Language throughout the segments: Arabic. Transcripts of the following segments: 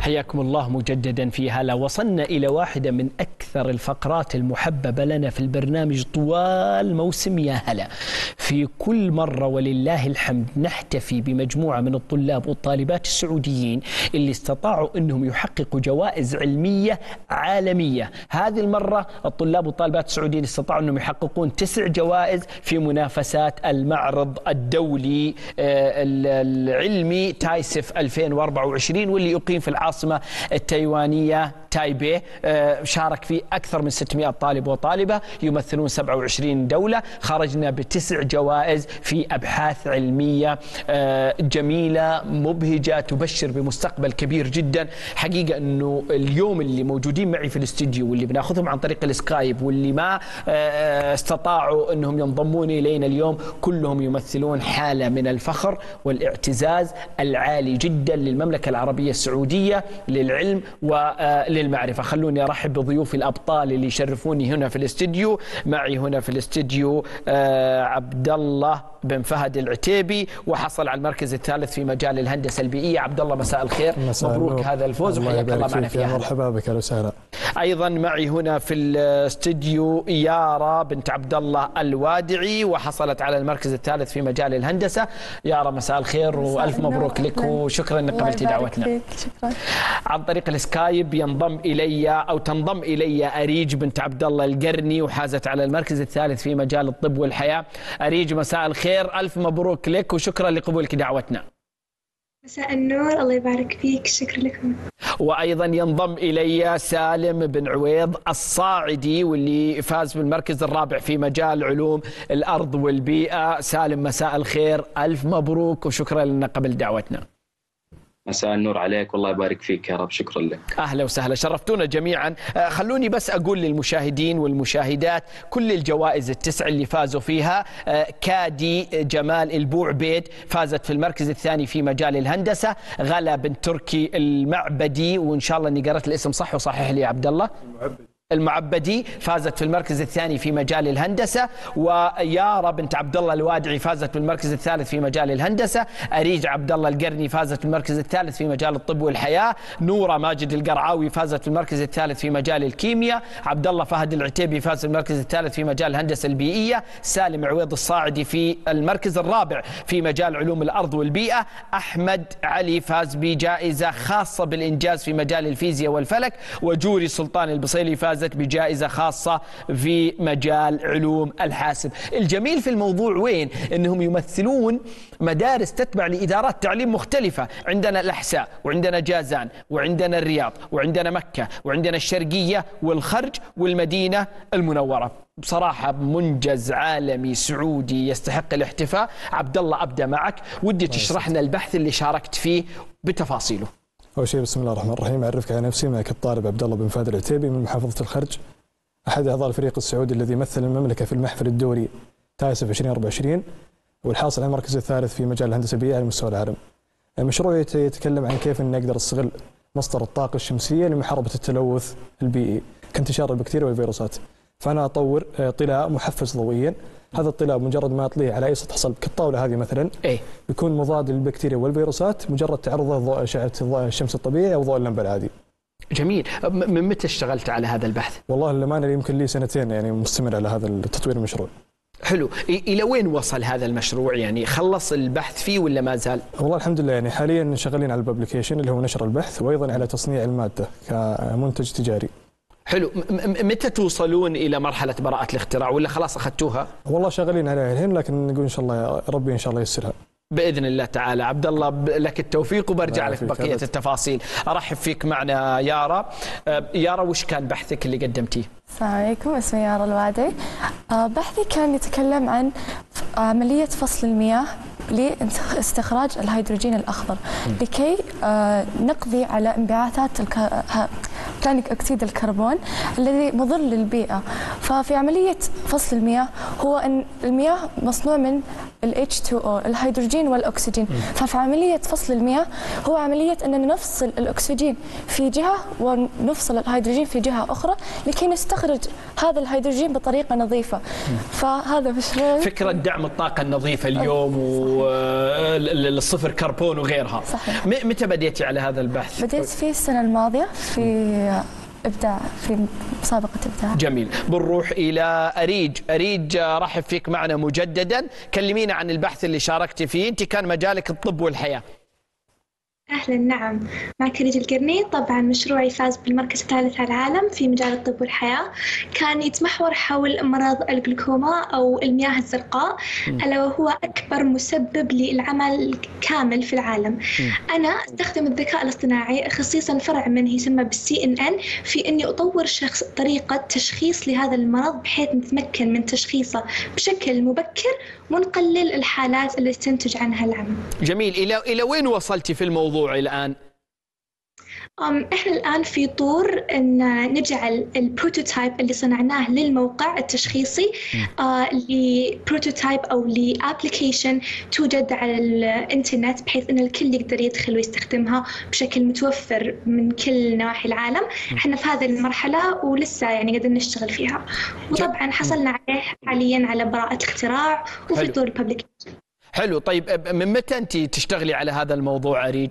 حياكم الله مجددا في هلا. وصلنا إلى واحدة من أكثر الفقرات المحببة لنا في البرنامج طوال موسم يا هلا. في كل مرة ولله الحمد نحتفي بمجموعة من الطلاب والطالبات السعوديين اللي استطاعوا أنهم يحققوا جوائز علمية عالمية. هذه المرة الطلاب والطالبات السعوديين استطاعوا أنهم يحققون 9 جوائز في منافسات المعرض الدولي العلمي تايسف 2024 واللي يقيم في العاصمة التايوانية تايبي. شارك فيه أكثر من 600 طالب وطالبة يمثلون 27 دولة. خرجنا ب9 جوائز في أبحاث علمية جميلة مبهجة تبشر بمستقبل كبير جدا. حقيقة أنه اليوم اللي موجودين معي في الاستديو واللي بناخذهم عن طريق السكايب واللي ما استطاعوا أنهم ينضمون إلينا اليوم كلهم يمثلون حالة من الفخر والاعتزاز العالي جدا للمملكة العربية السعودية للعلم وللمعرفة. خلوني أرحب بضيوفي الأبطال اللي يشرفوني هنا في الاستديو. معي هنا في الاستديو عبد الله بن فهد العتيبي وحصل على المركز الثالث في مجال الهندسة البيئية. عبد الله مساء الخير، مبروك هذا الفوز وحياك الله معنا فيها. مرحبا بك، اهلا وسهلا. ايضا معي هنا في الاستديو يارا بنت عبد الله الوادعي وحصلت على المركز الثالث في مجال الهندسة. يارا مساء الخير والف مبروك لك وشكرا انك قبلتي دعوتنا. شكرا. عن طريق السكايب تنضم الي اريج بنت عبد الله القرني وحازت على المركز الثالث في مجال الطب والحياة. اريج مساء الخير، الف مبروك لك وشكرا لقبولك دعوتنا. مساء النور، الله يبارك فيك، شكرا لكم. وأيضا ينضم إلي سالم بن عويض الصاعدي واللي فاز بالمركز الرابع في مجال علوم الأرض والبيئة. سالم مساء الخير، ألف مبروك وشكرا لنا قبل دعوتنا. مساء النور عليك والله يبارك فيك يا رب، شكرا لك. أهلا وسهلا، شرفتونا جميعا. خلوني بس أقول للمشاهدين والمشاهدات كل الجوائز ال9 اللي فازوا فيها. كادي جمال البوعبيد فازت في المركز الثاني في مجال الهندسة. غلا بن تركي المعبدي، وإن شاء الله أني قرأت الاسم صح وصحح لي يا عبد الله، المعبدي فازت في المركز الثاني في مجال الهندسة. ويارا بنت عبد الله الوادعي فازت في المركز الثالث في مجال الهندسة. أريج عبد الله القرني فازت في المركز الثالث في مجال الطب والحياة. نورة ماجد القرعاوي فازت في المركز الثالث في مجال الكيمياء. عبد الله فهد العتيبي فاز في المركز الثالث في مجال الهندسة البيئية. سالم عويض الصاعدي في المركز الرابع في مجال علوم الأرض والبيئة. أحمد علي فاز بجائزة خاصة بالإنجاز في مجال الفيزياء والفلك. وجوري سلطان البصيلي فاز بجائزة خاصة في مجال علوم الحاسب. الجميل في الموضوع وين؟ انهم يمثلون مدارس تتبع لإدارات تعليم مختلفة. عندنا الأحساء وعندنا جازان وعندنا الرياض وعندنا مكة وعندنا الشرقية والخرج والمدينة المنورة. بصراحة منجز عالمي سعودي يستحق الاحتفاء. عبد الله أبدأ معك، ودي تشرح لنا البحث اللي شاركت فيه بتفاصيله. أول شيء بسم الله الرحمن الرحيم، أعرفك على نفسي، معك الطالب عبد الله بن فهد العتيبي من محافظة الخرج، أحد أعضاء الفريق السعودي الذي مثل المملكة في المحفل الدولي تايسف 2024 والحاصل على المركز الثالث في مجال الهندسة البيئية على مستوى العالم. المشروع يتكلم عن كيف أن نقدر نستغل مصدر الطاقة الشمسية لمحاربة التلوث البيئي كانتشار البكتيريا والفيروسات. فأنا أطور طلاء محفز ضوئيا. هذا الطلاء مجرد ما أطليه على أي سطح صلب كالطاولة هذه مثلا بيكون مضاد للبكتيريا والفيروسات مجرد تعرضه ضوء أشعة الشمس الطبيعي أو ضوء اللمبة العادي. جميل. من متى اشتغلت على هذا البحث؟ والله للأمانة يمكن لي سنتين يعني مستمر على هذا التطوير المشروع. حلو. إلى وين وصل هذا المشروع؟ يعني خلص البحث فيه ولا ما زال؟ والله الحمد لله يعني حاليا شغالين على الببليكيشن اللي هو نشر البحث وأيضا على تصنيع المادة كمنتج تجاري. حلو. متى توصلون إلى مرحلة براءة الاختراع ولا خلاص أخذتوها؟ والله شغالين عليها الحين، لكن نقول إن شاء الله ربي إن شاء الله ييسرها بإذن الله تعالى. عبد الله لك التوفيق وبرجع لك بقية التفاصيل. أرحب فيك معنا يارا. يارا، وش كان بحثك اللي قدمتيه؟ السلام عليكم، اسمي يارا الوادعي. بحثي كان يتكلم عن عملية فصل المياه لاستخراج الهيدروجين الأخضر لكي نقضي على انبعاثات ثاني أكسيد الكربون الذي مضر للبيئة. ففي عملية فصل المياه هو أن المياه مصنوع من ال H2O الهيدروجين والأكسجين. ففي عملية فصل المياه هو عملية أننا نفصل الأكسجين في جهة ونفصل الهيدروجين في جهة أخرى لكي نستخرج هذا الهيدروجين بطريقة نظيفة. فهذا مشروع فكرة دعم الطاقة النظيفة اليوم والصفر كربون وغيرها. صحيح. متى بديتي على هذا البحث؟ بديت في السنة الماضية في إبداع، في مسابقة إبداع. جميل. بنروح إلى أريج رحب فيك معنا مجددا. كلمينا عن البحث اللي شاركتي فيه. أنت كان مجالك الطب والحياة. أهلا، نعم، معك أريج القرني. طبعا مشروعي فاز بالمركز الثالث على العالم في مجال الطب والحياة. كان يتمحور حول مرض الجلوكوما أو المياه الزرقاء، ألا وهو أكبر مسبب للعمى كامل في العالم. أنا أستخدم الذكاء الاصطناعي، خصيصا فرع منه يسمى بالCNN، في أني أطور طريقة تشخيص لهذا المرض بحيث نتمكن من تشخيصه بشكل مبكر ونقلل الحالات اللي تنتج عنها العمى. جميل. إلى وين وصلتي في الموضوع الآن؟ إحنا الآن في طور أن نجعل البروتوتايب اللي صنعناه للموقع التشخيصي لبروتوتايب أو لأبليكيشن توجد على الإنترنت، بحيث أن الكل يقدر يدخل ويستخدمها بشكل متوفر من كل نواحي العالم. إحنا في هذه المرحلة ولسه يعني قاعدين نشتغل فيها، وطبعا حصلنا عليه حاليا على براءة الاختراع وفي طور الببليكيشن. حلو. طيب من متى أنت تشتغلي على هذا الموضوع أريج؟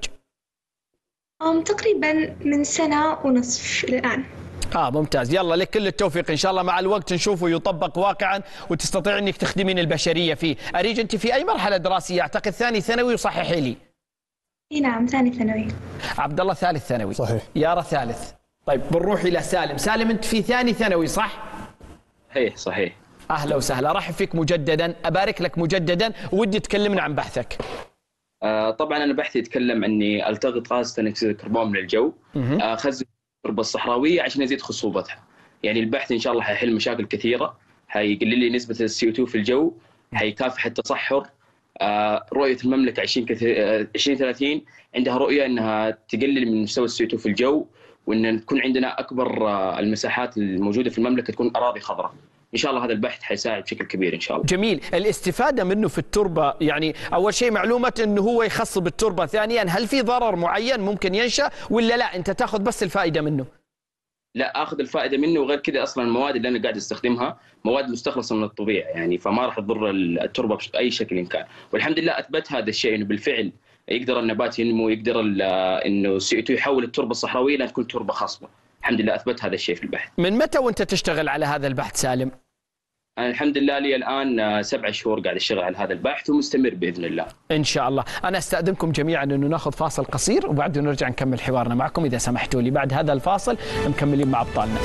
تقريبا من سنة ونصف الآن. ممتاز. يلا لك كل التوفيق إن شاء الله. مع الوقت نشوفه يطبق واقعا وتستطيع أنك تخدمين البشرية فيه. أريج أنت في أي مرحلة دراسية؟ أعتقد ثاني ثانوي، وصححي لي. نعم، ثاني ثانوي. عبد الله ثالث ثانوي. صحيح. يارا ثالث. طيب بنروح إلى سالم. سالم أنت في ثاني ثانوي صح؟ صحيح. أهلا وسهلا، رحب فيك مجددا. أبارك لك مجددا. ودي تكلمنا عن بحثك. طبعا أنا بحثي يتكلم عني التقط غاز ثاني أكسيد الكربون من الجو، أخزن التربة الصحراوية عشان يزيد خصوبتها. يعني البحث إن شاء الله حيحل مشاكل كثيرة، حيقلل لي نسبة CO2 في الجو، حيكافح التصحر. رؤية المملكة 2030 عندها رؤية أنها تقلل من مستوى CO2 في الجو، وأن تكون عندنا أكبر المساحات الموجودة في المملكة تكون أراضي خضراء. إن شاء الله هذا البحث حيساعد بشكل كبير إن شاء الله. جميل. الاستفادة منه في التربة، يعني أول شيء معلومة أنه هو يخصب التربة، ثانيا هل في ضرر معين ممكن ينشأ ولا لا أنت تأخذ بس الفائدة منه؟ لا، أخذ الفائدة منه، وغير كذا أصلا المواد اللي أنا قاعد أستخدمها مواد مستخلصه من الطبيعة، يعني فما راح تضر التربة بأي شكل كان. والحمد لله أثبت هذا الشيء إنه بالفعل يقدر النبات ينمو، يقدر إنه CO2 يحول التربة الصحراوية لتكون تربة خصبة. الحمد لله أثبت هذا الشيء في البحث. من متى وأنت تشتغل على هذا البحث سالم؟ أنا الحمد لله لي الآن 7 شهور قاعد أشتغل على هذا البحث ومستمر بإذن الله. إن شاء الله. أنا أستأذنكم جميعا أنه ناخذ فاصل قصير وبعده نرجع نكمل حوارنا معكم إذا سمحتوا لي. بعد هذا الفاصل مكملين مع أبطالنا.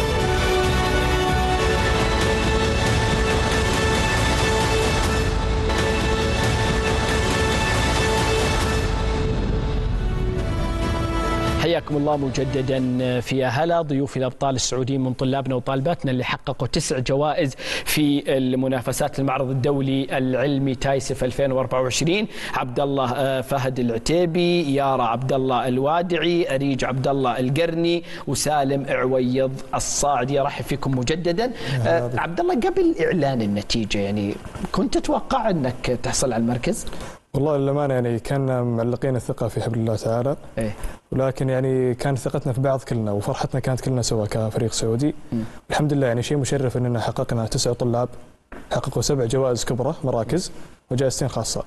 حياكم الله مجددا في هلا. ضيوفي الابطال السعوديين من طلابنا وطالباتنا اللي حققوا 9 جوائز في المنافسات المعرض الدولي العلمي تايسف 2024. عبد الله فهد العتيبي، يارا عبد الله الوادعي، أريج عبد الله القرني، وسالم عويض الصاعدي. رحب فيكم مجددا. عبد الله، قبل إعلان النتيجة يعني كنت تتوقع أنك تحصل على المركز؟ والله للأمانة يعني كان معلقين الثقة في حبل الله تعالى. ولكن يعني كانت ثقتنا في بعض كلنا وفرحتنا كانت كلنا سوا كفريق سعودي. الحمد لله يعني شيء مشرف أننا حققنا 9 طلاب حققوا 7 جوائز كبرى مراكز وجائزتين خاصة.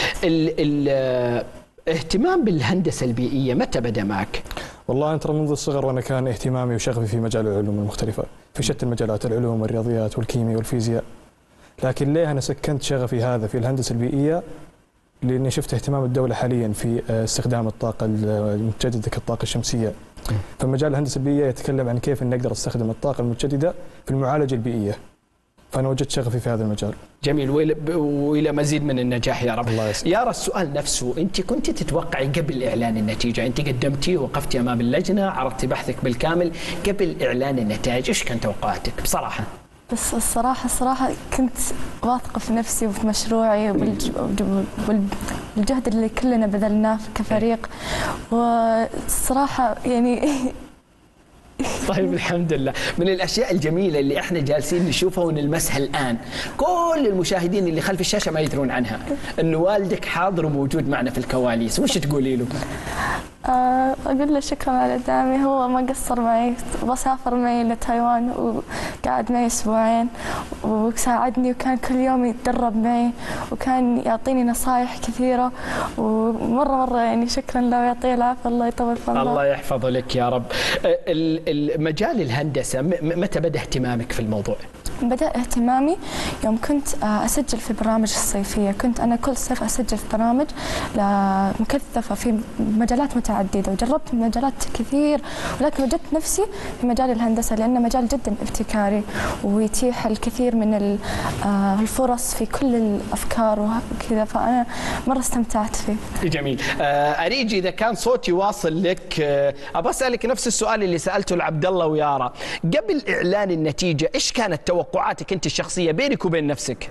الاهتمام بالهندسة البيئية متى بدأ معك؟ والله أنا ترى منذ الصغر وأنا كان اهتمامي وشغفي في مجال العلوم المختلفة في شتى المجالات، العلوم والرياضيات والكيمياء والفيزياء. لكن ليه أنا سكنت شغفي هذا في الهندسة البيئية؟ لأني شفت اهتمام الدولة حاليا في استخدام الطاقة المتجددة كالطاقة الشمسية. فمجال الهندسة البيئية يتكلم عن كيف نقدر نستخدم الطاقة المتجددة في المعالجة البيئية. فأنا وجدت شغفي في هذا المجال. جميل. وإلى مزيد من النجاح يا رب. الله يسلمك. يارا، السؤال نفسه، أنت كنت تتوقعي قبل إعلان النتيجة، أنت قدمتي وقفتي أمام اللجنة عرضتي بحثك بالكامل، قبل إعلان النتائج إيش كانت توقعاتك بصراحة؟ بس الصراحة كنت واثقة في نفسي وفي مشروعي والجهد اللي كلنا بذلناه كفريق. والصراحة يعني طيب الحمد لله. من الاشياء الجميله اللي احنا جالسين نشوفها ونلمسها الان، كل المشاهدين اللي خلف الشاشه ما يدرون عنها، انه والدك حاضر وموجود معنا في الكواليس، وش تقولي له؟ أقول له شكرا على دعمي، هو ما قصر معي، بسافر معي لتايوان وقعد معي أسبوعين وساعدني، وكان كل يوم يتدرب معي وكان يعطيني نصائح كثيرة، ومرة يعني شكرا له ويعطيه العافية، الله يطول في عمره. الله يحفظه لك يا رب. مجال الهندسة متى بدأ اهتمامك في الموضوع؟ بدأ اهتمامي يوم كنت أسجل في برامج الصيفية، كنت أنا كل صيف أسجل في برامج مكثفة في مجالات متعددة، وجربت مجالات كثير، ولكن وجدت نفسي في مجال الهندسة لأنه مجال جدا ابتكاري ويتيح الكثير من الفرص في كل الأفكار وكذا، فأنا مرة استمتعت فيه. جميل. أريج إذا كان صوتي واصل لك، أبغى أسألك نفس السؤال اللي سألته لعبد الله ويارا قبل إعلان النتيجة، إيش كانت توقعاتك أنت الشخصية بينك وبين نفسك؟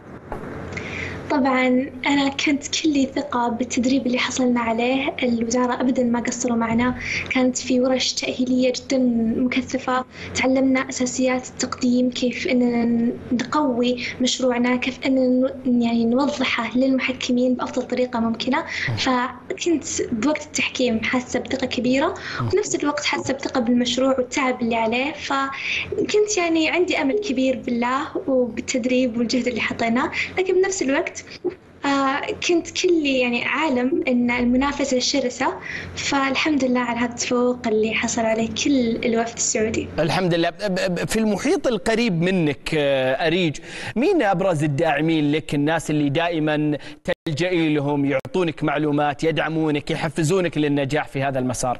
طبعا أنا كنت كلي ثقة بالتدريب اللي حصلنا عليه، الوزارة أبدا ما قصروا معنا، كانت في ورش تأهيلية جدا مكثفة، تعلمنا أساسيات التقديم، كيف أننا نقوي مشروعنا، كيف أننا يعني نوضحه للمحكمين بأفضل طريقة ممكنة. فكنت بوقت التحكيم حاسة بثقة كبيرة، وفي نفس الوقت حاسة بثقة بالمشروع والتعب اللي عليه، فكنت يعني عندي أمل كبير بالله وبالتدريب والجهد اللي حطيناه. لكن بنفس الوقت كنت كلي يعني عالم أن المنافسة شرسة، فالحمد لله على هذا التفوق اللي حصل عليه كل الوفد السعودي. الحمد لله. في المحيط القريب منك أريج، مين أبرز الداعمين لك، الناس اللي دائما تلجئي لهم، يعطونك معلومات، يدعمونك، يحفزونك للنجاح في هذا المسار؟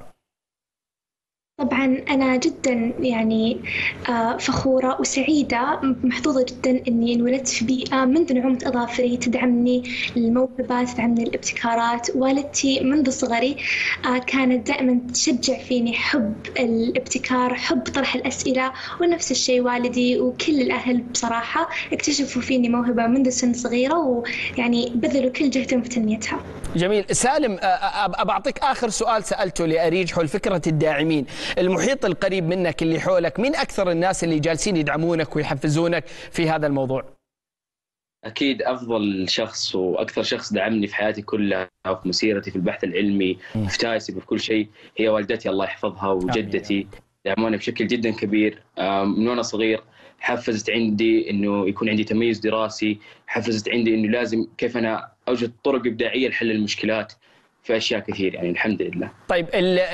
طبعا أنا جدا يعني فخورة وسعيدة، محظوظة جدا أني انولدت في بيئة منذ نعومة أظافري تدعمني الموهبة، تدعمني الابتكارات. والدتي منذ صغري كانت دائما تشجع فيني حب الابتكار، حب طرح الأسئلة، ونفس الشيء والدي وكل الأهل بصراحة اكتشفوا فيني موهبة منذ سن صغيرة، ويعني بذلوا كل جهدهم في تنميتها. جميل. سالم، أبعطيك آخر سؤال سألته لأريج حول فكرة الداعمين. المحيط القريب منك اللي حولك، مين أكثر الناس اللي جالسين يدعمونك ويحفزونك في هذا الموضوع؟ أكيد أفضل شخص وأكثر شخص دعمني في حياتي كلها وفي مسيرتي في البحث العلمي في تايسي في كل شيء هي والدتي الله يحفظها وجدتي، دعموني بشكل جدا كبير من وأنا صغير. حفزت عندي إنه يكون عندي تميز دراسي، حفزت عندي إنه لازم كيف أنا أوجد طرق إبداعية لحل المشكلات في أشياء كثير، يعني الحمد لله. طيب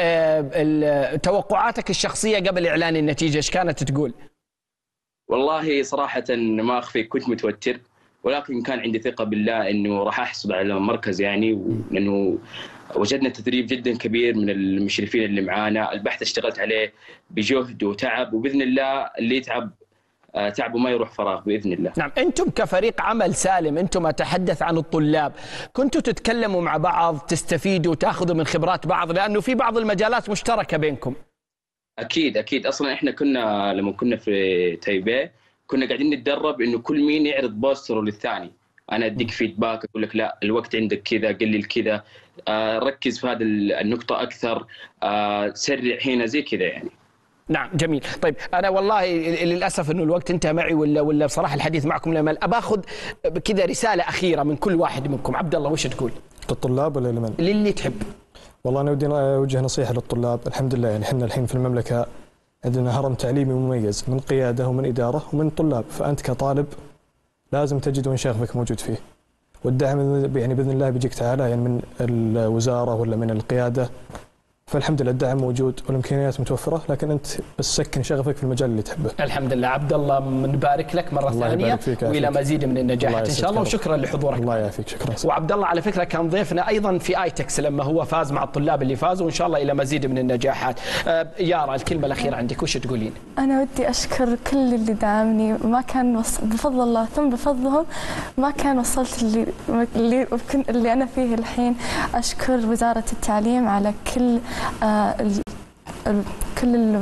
توقعاتك الشخصية قبل إعلان النتيجة إيش كانت تقول؟ والله صراحة ما أخفيك كنت متوتر، ولكن كان عندي ثقة بالله إنه راح أحصل على مركز، يعني لأنه وجدنا تدريب جدا كبير من المشرفين اللي معانا، البحث اشتغلت عليه بجهد وتعب، وبإذن الله اللي يتعب تعبه ما يروح فراغ بإذن الله. نعم. أنتم كفريق عمل سالم، أنتم أتحدث عن الطلاب، كنتوا تتكلموا مع بعض، تستفيدوا وتأخذوا من خبرات بعض، لأنه في بعض المجالات مشتركة بينكم. أكيد أصلا إحنا كنا لما كنا في تايبي كنا قاعدين نتدرب إنه كل مين يعرض بوستره للثاني، أنا أديك فيدباك أقول لك لا الوقت عندك كذا، قلل كذا، ركز في هذه النقطة أكثر، سرع هنا زي كذا يعني. نعم جميل. طيب أنا والله للأسف إنه الوقت انتهى معي، ولا بصراحة الحديث معكم لا يمل. أباخذ كذا رسالة أخيرة من كل واحد منكم. عبد الله وش تقول؟ للطلاب ولا لمن؟ للي تحب. والله أنا ودي أوجه نصيحة للطلاب. الحمد لله يعني إحنا الحين في المملكة عندنا هرم تعليمي مميز من قيادة ومن إدارة ومن طلاب، فأنت كطالب لازم تجد وين شغفك موجود فيه، والدعم يعني بإذن الله بيجيك تعالى يعني من الوزارة ولا من القيادة. فالحمد لله الدعم موجود والامكانيات متوفره، لكن انت بس سكن شغفك في المجال اللي تحبه. الحمد لله. عبد الله نبارك لك مره ثانيه والى مزيد من النجاحات ان شاء الله، وشكرا لحضورك. الله يعافيك. شكرا. وعبد الله على فكره كان ضيفنا ايضا في ايتكس لما هو فاز مع الطلاب اللي فازوا، وان شاء الله الى مزيد من النجاحات. يارا الكلمه الاخيره عندك وش تقولين؟ انا ودي اشكر كل اللي دعمني، ما كان بفضل الله ثم بفضلهم ما كان وصلت اللي انا فيه الحين. اشكر وزاره التعليم على كل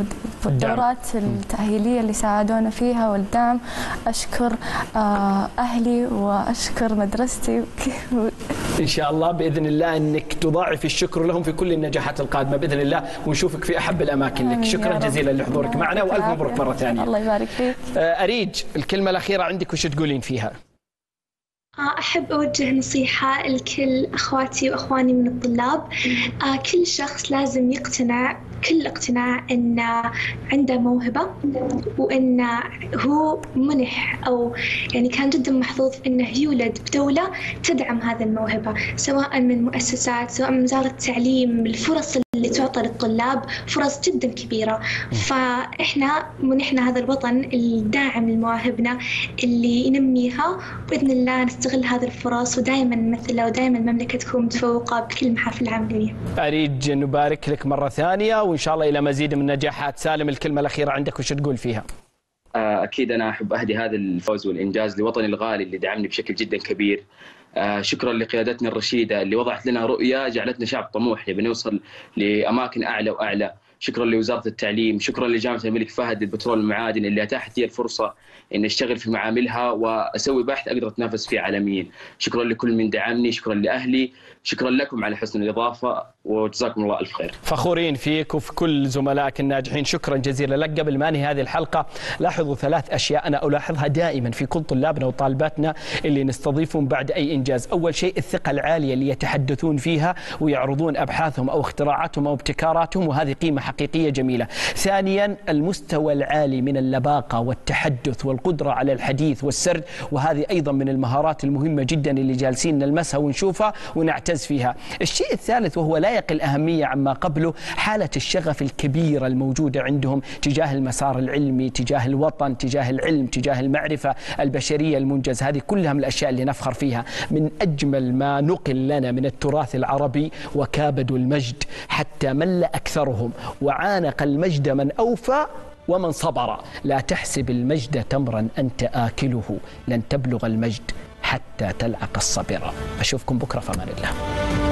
والدورات التأهيلية اللي ساعدونا فيها والدعم. أشكر أهلي وأشكر مدرستي. إن شاء الله بإذن الله أنك تضاعف الشكر لهم في كل النجاحات القادمة بإذن الله، ونشوفك في أحب الأماكن لك. شكرا جزيلا لحضورك معنا وألف مبروك مرة ثانية. الله يبارك فيك. أريج، الكلمة الأخيرة عندك وش تقولين فيها؟ أحب أوجه نصيحة لكل أخواتي وأخواني من الطلاب. كل شخص لازم يقتنع كل اقتناع أن عنده موهبة، وأن هو منح أو يعني كان جدا محظوظ أنه يولد بدولة تدعم هذا الموهبة، سواء من مؤسسات، سواء من وزارة التعليم. الفرص اللي تعطى للطلاب فرص جدا كبيرة، فإحنا منحنا هذا الوطن الداعم لمواهبنا اللي ينميها، وبإذن الله نستغل هذه الفرص ودائما نمثلها، ودائما المملكة تكون متفوقة بكل المحافل العالمية. أريد نبارك لك مرة ثانية وإن شاء الله إلى مزيد من النجاحات. سالم، الكلمة الأخيرة عندك وش تقول فيها؟ أكيد أنا أحب أهدي هذا الفوز والإنجاز لوطني الغالي اللي دعمني بشكل جدا كبير. شكرا لقيادتنا الرشيدة اللي وضعت لنا رؤية جعلتنا شعب طموح نبي نوصل لأماكن أعلى وأعلى. شكرا لوزارة التعليم، شكرا لجامعة الملك فهد للبترول والمعادن اللي أتاحت لي الفرصة إن أشتغل في معاملها وأسوي بحث أقدر أتنافس فيه عالميا. شكرا لكل من دعمني، شكرا لأهلي، شكرا لكم على حسن الإضافة، وجزاكم الله ألف خير. فخورين فيك وفي كل زملائك الناجحين. شكرا جزيلا لك. قبل ما انهي هذه الحلقة، لاحظوا 3 أشياء أنا ألاحظها دائما في كل طلابنا وطالباتنا اللي نستضيفهم بعد أي إنجاز. أول شيء الثقة العالية اللي يتحدثون فيها ويعرضون أبحاثهم أو اختراعاتهم أو ابتكاراتهم، وهذه قيمة حقيقية جميلة. ثانيا المستوى العالي من اللباقة والتحدث والقدرة على الحديث والسرد، وهذه أيضا من المهارات المهمة جدا اللي جالسين نلمسها ونشوفها ونعتز فيها. الشيء الثالث وهو لا يقل أهمية عما قبله، حالة الشغف الكبيرة الموجودة عندهم تجاه المسار العلمي، تجاه الوطن، تجاه العلم، تجاه المعرفة البشرية المنجز. هذه كلها من الأشياء اللي نفخر فيها. من أجمل ما نقل لنا من التراث العربي: وكابدوا المجد حتى مل أكثرهم، وعانق المجد من أوفى ومن صبر. لا تحسب المجد تمرا أنت آكله، لن تبلغ المجد حتى تلعق الصبر. أشوفكم بكرة في أمان الله.